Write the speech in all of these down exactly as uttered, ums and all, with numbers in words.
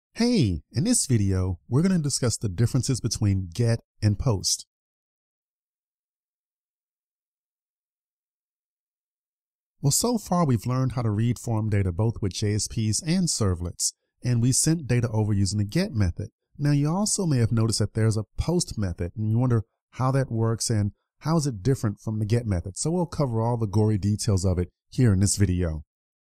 Hey, in this video, we're going to discuss the differences between get and post. Well, so far we've learned how to read form data both with J S Ps and servlets, and we sent data over using the get method. Now, you also may have noticed that there's a post method, and you wonder how that works and how is it different from the get method. So we'll cover all the gory details of it here in this video.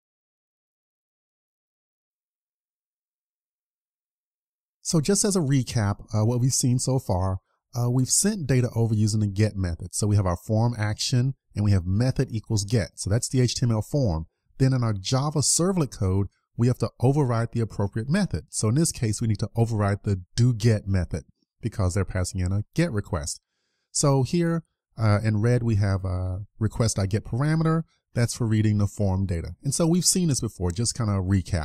So just as a recap, uh, what we've seen so far, uh, we've sent data over using the get method. So we have our form action and we have method equals get. So that's the H T M L form. Then in our Java servlet code, we have to override the appropriate method. So in this case, we need to override the doGet method because they're passing in a get request. So here uh, in red, we have a request.get parameter. That's for reading the form data. And so we've seen this before, just kind of recap.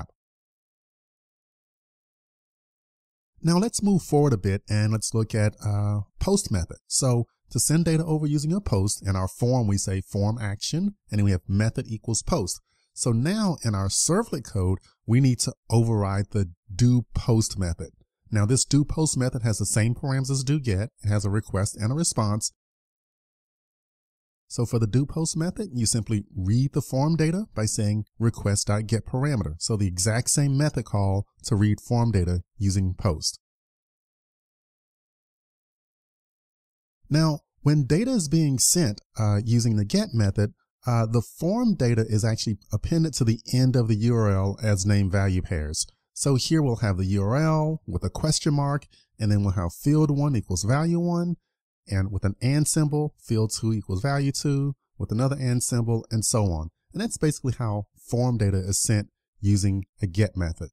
Now let's move forward a bit and let's look at uh, post method. So to send data over using a post, in our form we say form action, and then we have method equals post. So now in our servlet code, we need to override the doPost method. Now this doPost method has the same parameters as doGet. It has a request and a response. So for the doPost method, you simply read the form data by saying request.get parameter. So the exact same method call to read form data using post. Now, when data is being sent uh, using the get method, uh, the form data is actually appended to the end of the U R L as name value pairs. So here we'll have the U R L with a question mark, and then we'll have field one equals value one. And with an and symbol, field two equals value two, with another and symbol, and so on. And that's basically how form data is sent using a get method.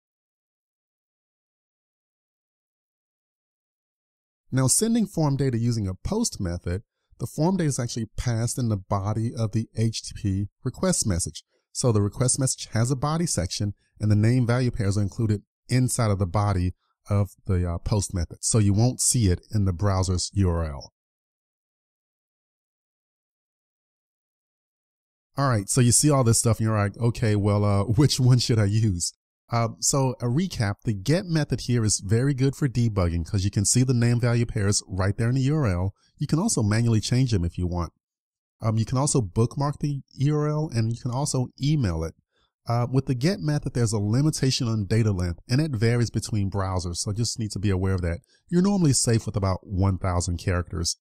Now, sending form data using a post method, the form data is actually passed in the body of the H T T P request message. So the request message has a body section, and the name value pairs are included inside of the body of the uh, post method. So you won't see it in the browser's U R L. All right, so you see all this stuff and you're like, okay, well, uh, which one should I use? Uh, so a recap, the get method here is very good for debugging because you can see the name value pairs right there in the U R L. You can also manually change them if you want. Um, you can also bookmark the U R L and you can also email it. Uh, with the get method, there's a limitation on data length, and it varies between browsers, so just need to be aware of that. You're normally safe with about one thousand characters.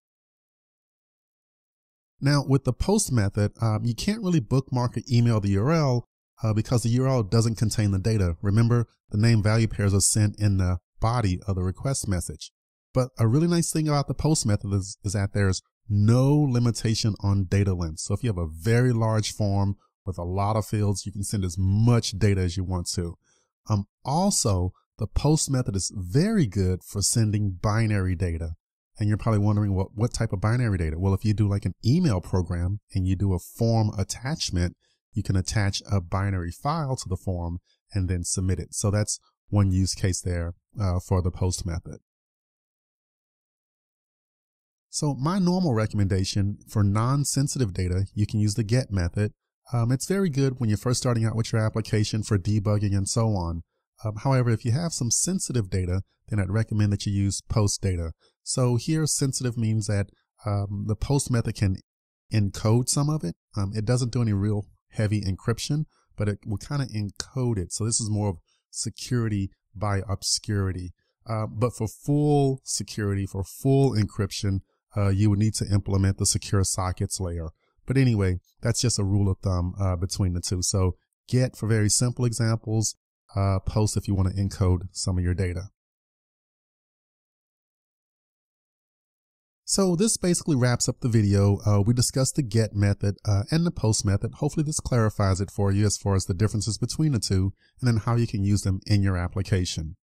Now, with the post method, um, you can't really bookmark or email the U R L uh, because the U R L doesn't contain the data. Remember, the name value pairs are sent in the body of the request message. But a really nice thing about the post method is, is that there's no limitation on data length. So if you have a very large form with a lot of fields, you can send as much data as you want to. Um, also, the post method is very good for sending binary data. And you're probably wondering, what, what type of binary data? Well, if you do like an email program and you do a form attachment, you can attach a binary file to the form and then submit it. So that's one use case there uh, for the post method. So my normal recommendation for non-sensitive data, you can use the get method. Um, it's very good when you're first starting out with your application for debugging and so on. Um, however, if you have some sensitive data, then I'd recommend that you use post data. So here, sensitive means that um, the post method can encode some of it. Um, it doesn't do any real heavy encryption, but it will kind of encode it. So this is more of security by obscurity. Uh, but for full security, for full encryption, uh, you would need to implement the secure sockets layer. But anyway, that's just a rule of thumb uh, between the two. So get for very simple examples, uh, post if you want to encode some of your data. So this basically wraps up the video. Uh, we discussed the get method uh, and the post method. Hopefully this clarifies it for you as far as the differences between the two and then how you can use them in your application.